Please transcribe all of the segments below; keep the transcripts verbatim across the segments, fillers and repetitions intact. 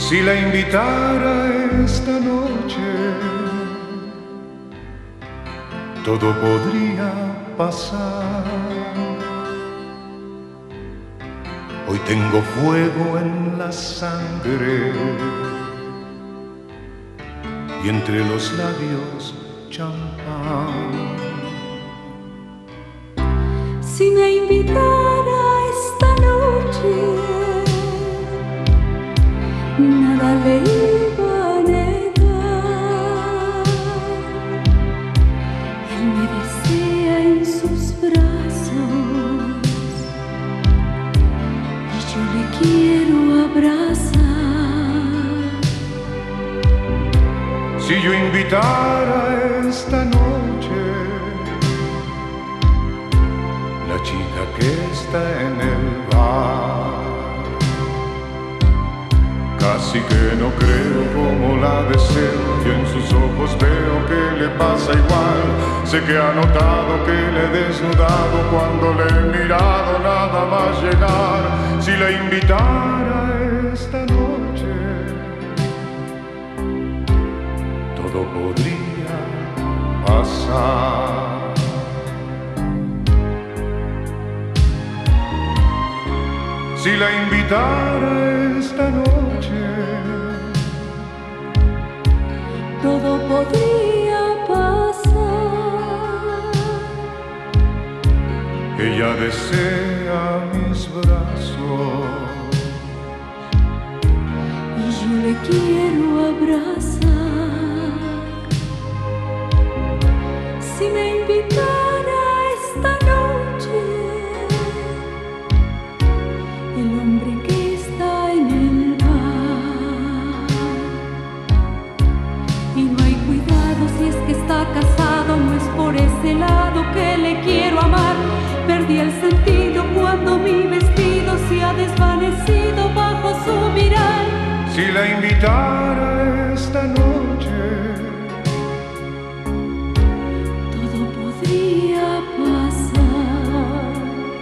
Si la invitara esta noche, todo podría pasar. Hoy tengo fuego en la sangre y entre los labios champán. Si me invitara esta noche, nada le iba a negar. Él me desea en sus brazos y yo le quiero abrazar. Si yo invitara esta noche, la chica que está en el bar, casi que no creo como la deseo y en sus ojos veo que le pasa igual. Sé que ha notado que le he desnudado cuando le he mirado nada más llegar. Si la invitara esta noche, todo podría pasar. Si la invitara esta noche, todo podría pasar. Ella desea mis brazos y yo le quiero abrazar. Si me invitara esta noche, el hombre que está en el bar, y no hay cuidado si es que está casado, no es por ese lado que le quiero amar. Perdí el sentido cuando mi vestido se ha desvanecido bajo su mirar. Si la invitara esta noche, todo podría pasar.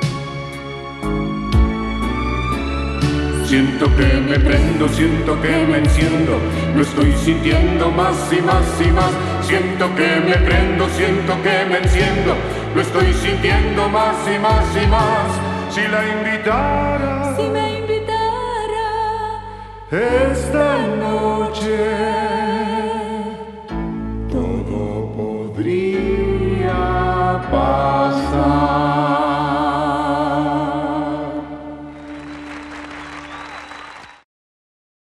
siento que me prendo, siento que me enciendo, lo estoy sintiendo más y más y más. Siento que me prendo, siento que me enciendo, lo estoy sintiendo más y más y más. Si la invitara, Si me invitara esta noche.